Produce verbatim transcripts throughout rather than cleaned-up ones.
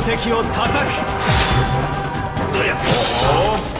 敵を叩く。どりゃ。おお。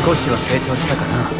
少しは成長したかな。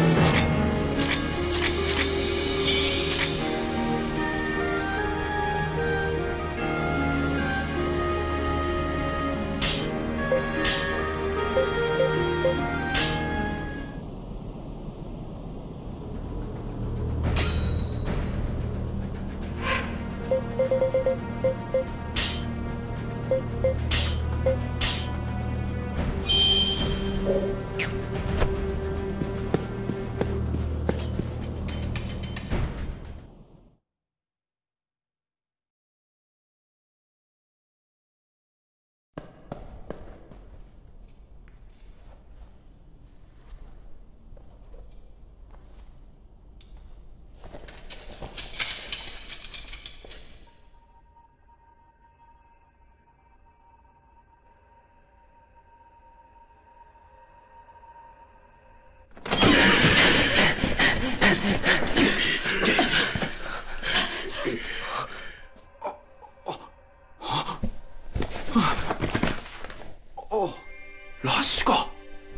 ラッシュか。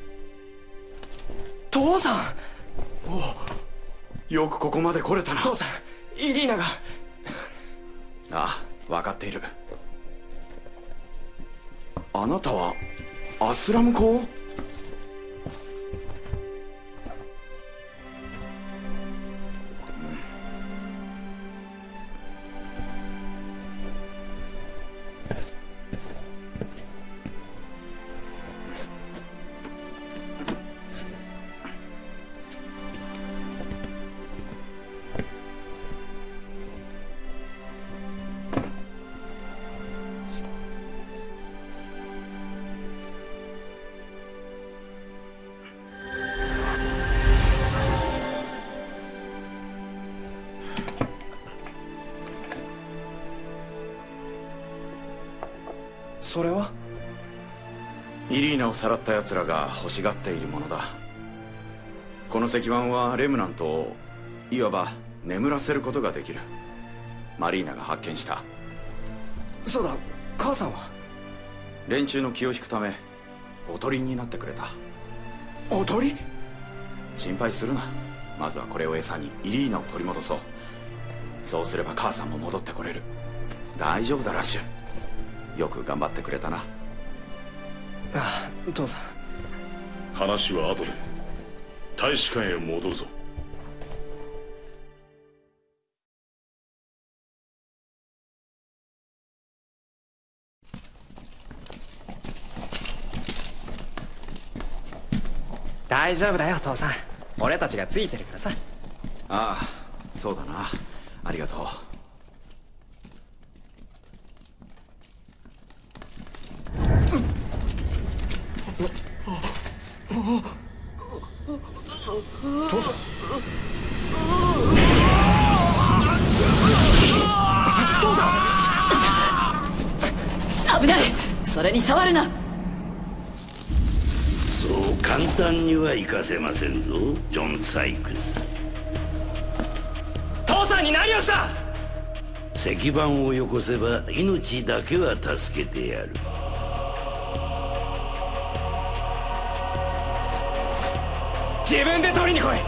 父さん。 お、よくここまで来れたな。 父さん、イリーナが。 ああ、分かっている。あなたはアスラム公？ それはイリーナをさらった奴らが欲しがっているものだ。この石板はレムナントをいわば眠らせることができる。マリーナが発見した。 そうだ、母さんは連中の気を引くためおとりになってくれた。 おとり？ 心配するな。まずはこれを餌にイリーナを取り戻そう。そうすれば母さんも戻ってこれる。大丈夫だラッシュ。よく頑張ってくれたな。 ああ、父さん。 話は後で。大使館へ戻るぞ。 大丈夫だよ父さん、俺たちがついてるからさ。 ああ、そうだな。ありがとう。 父さん。父さん危ない、それに触るな。 そう簡単には行かせませんぞ、ジョン・サイクス。 父さんに何をした？ 石板をよこせば命だけは助けてやる。 自分で取りに来い。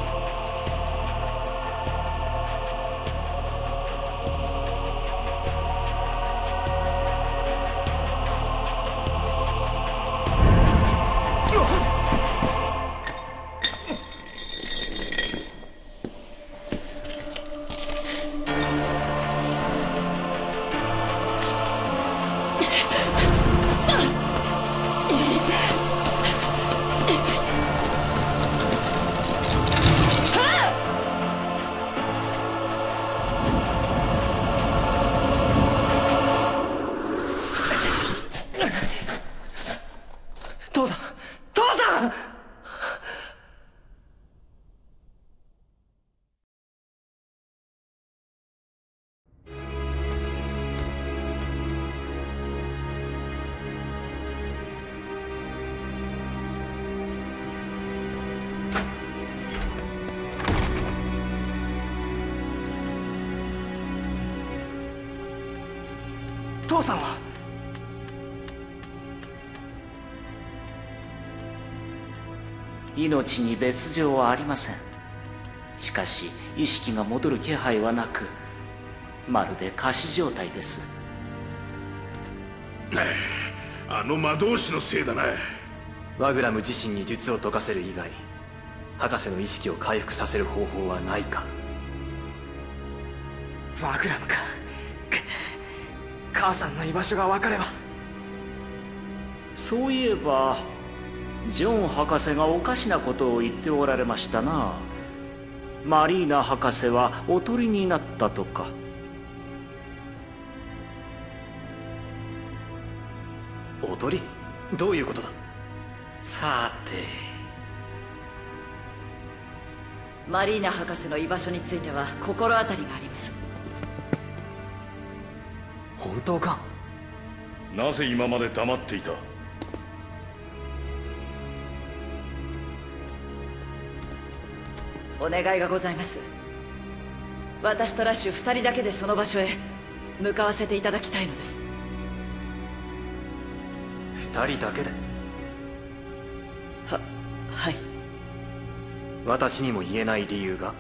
父さん、父さん！父さんは？ 命に別状はありません。しかし意識が戻る気配はなく、まるで仮死状態です。 あの魔導士のせいだな。 ワグラム自身に術を解かせる以外、博士の意識を回復させる方法はないか。 ワグラムか。母さんの居場所が分かれば。 そういえばジョン博士がおかしなことを言っておられましたな。マリーナ博士はおとりになったとか。 おとり？どういうことだ？ さて、 マリーナ博士の居場所については心当たりがあります。 本当か？ なぜ今まで黙っていた？ お願いがございます。私とラッシュ二人だけでその場所へ向かわせていただきたいのです。 二人だけで？ は、はい。 私にも言えない理由が？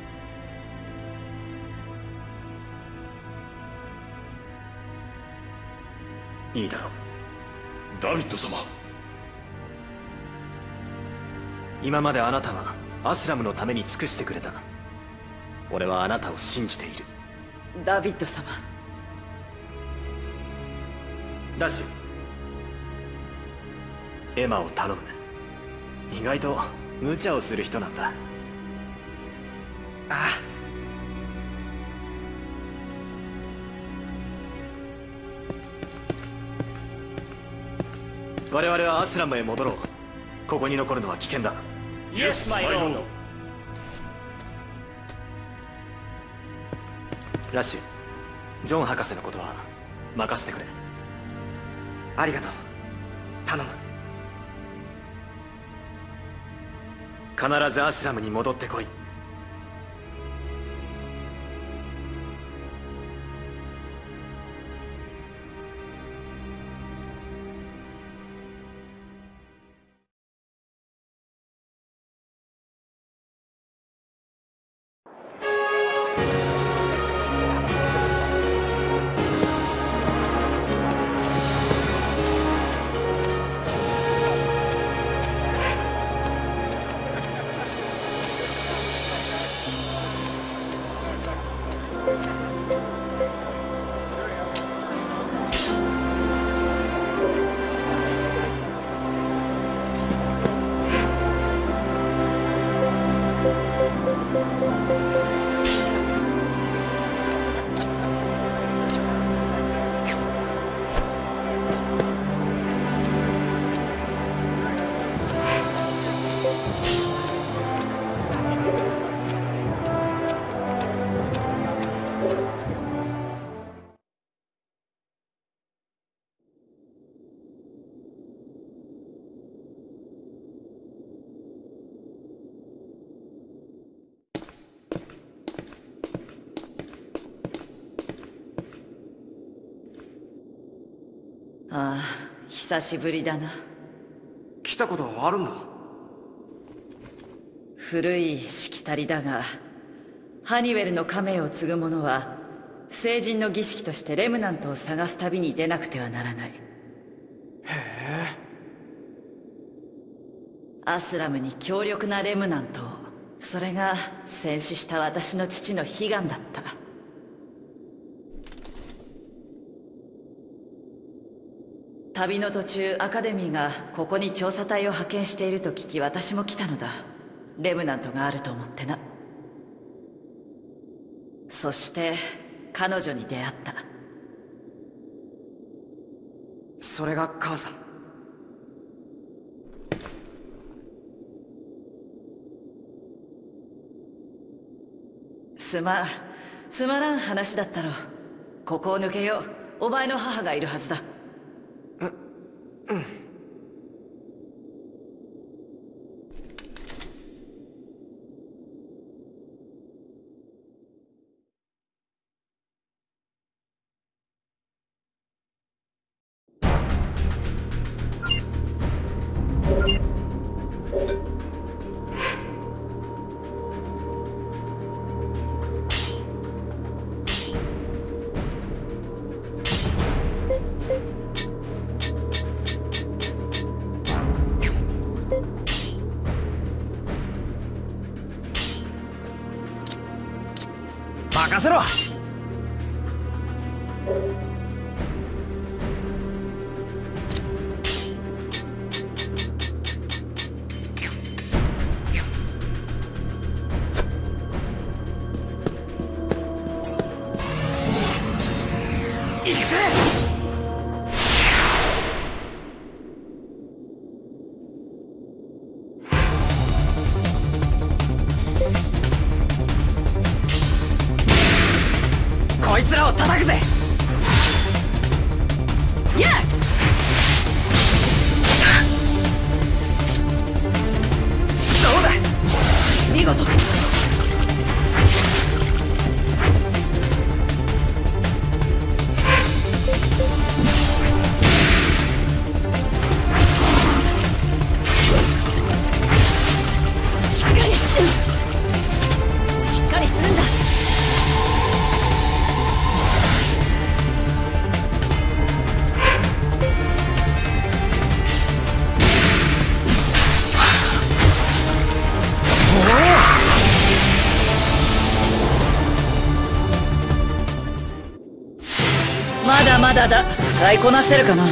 いいだろう。 ダビッド様。 今まであなたはアスラムのために尽くしてくれた。俺はあなたを信じている。 ダビッド様。 ラッシュ、エマを頼む。意外と無茶をする人なんだ。 ああ。 我々はアスラムへ戻ろう。ここに残るのは危険だ。 イエスマイロード。 ラッシュ、ジョン博士のことは任せてくれ。 ありがとう。頼む。 必ずアスラムに戻ってこい。 ああ、久しぶりだな。 来たことあるんだ。 古いしきたりだが、ハニウェルの家名を継ぐ者は聖人の儀式としてレムナントを探す旅に出なくてはならない。へえ。 アスラムに強力なレムナントを。それが戦死した私の父の悲願だった。旅の途中、アカデミーがここに調査隊を派遣していると聞き、私も来たのだ。レムナントがあると思ってな。そして彼女に出会った。 それが母さん。 すまん、つまらん話だったろう。ここを抜けよう。お前の母がいるはずだ。 うん。 任せろ。行くぜ。こいつらを叩くぜ。やっどうだ。見事。しっかり、しっかりするんだ。まだまだだ。使いこなせるかな。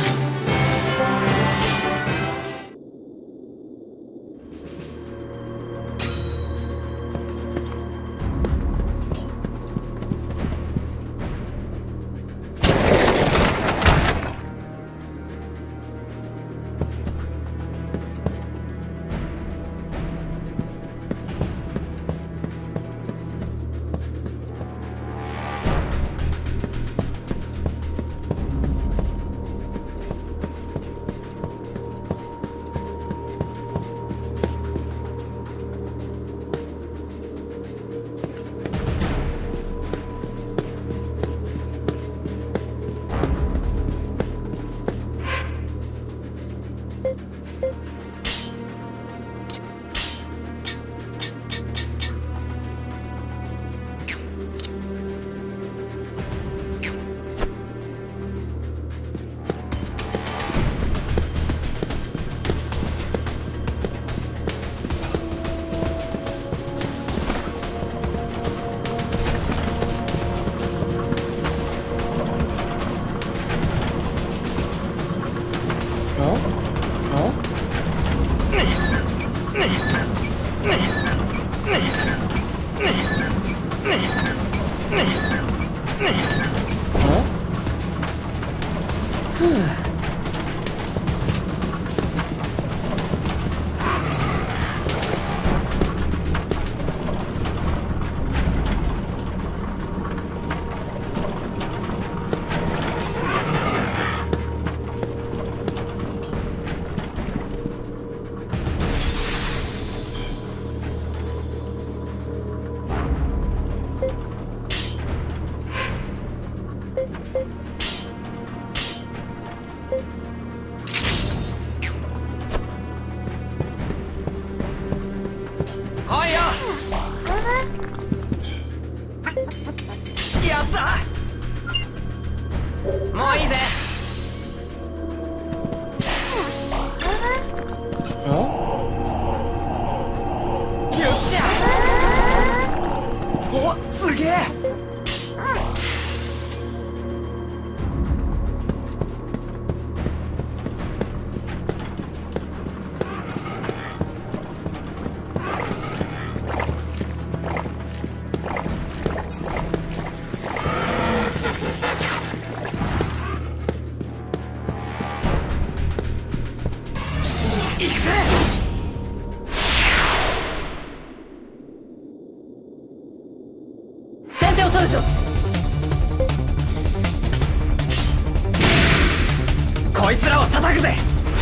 こいつらを叩くぜ。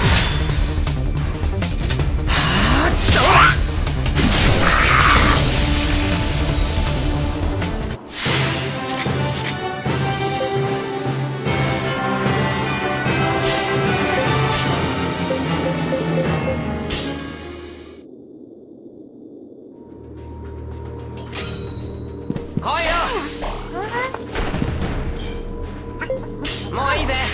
はあ、どうだ。来いよ。もういいぜ。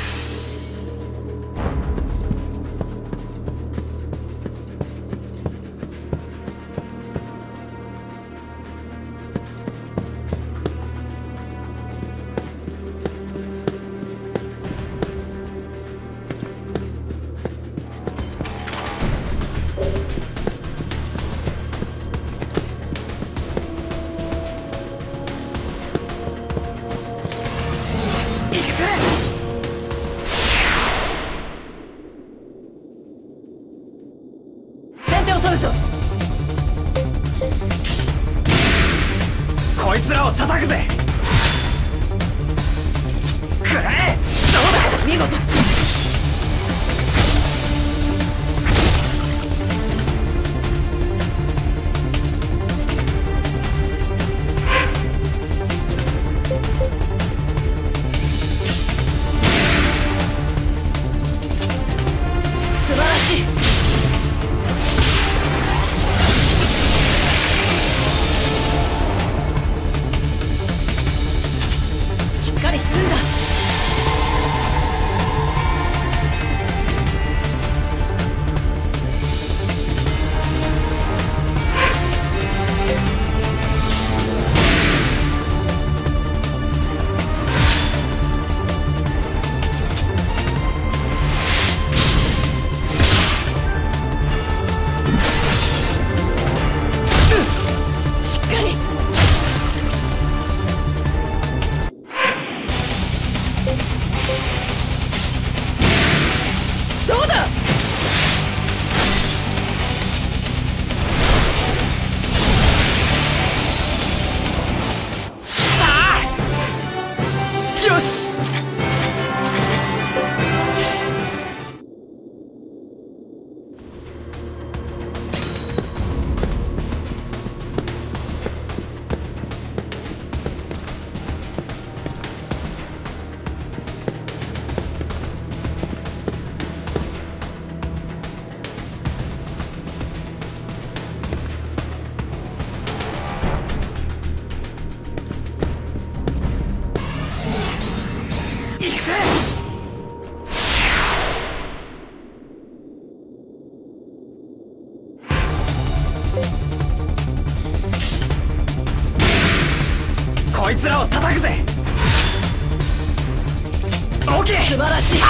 つらを叩くぜ。くらえ。 見事。素晴らしい。しっかりするんだ。どうだ。ああ、よし。行くぜ。こいつらを叩くぜ。オーケー。素晴らしい。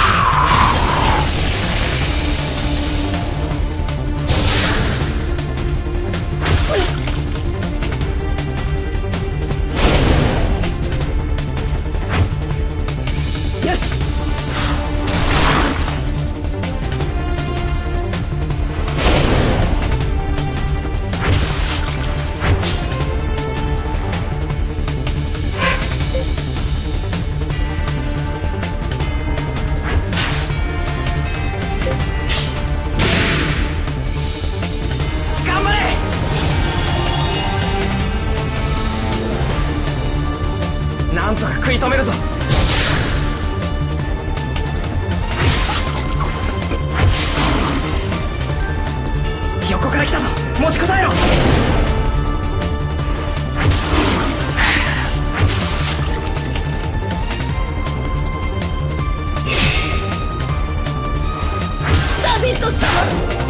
よし。頑張れ。なんとか食い止めるぞ。横から来たぞ。持ちこたえろ。ダビッド様。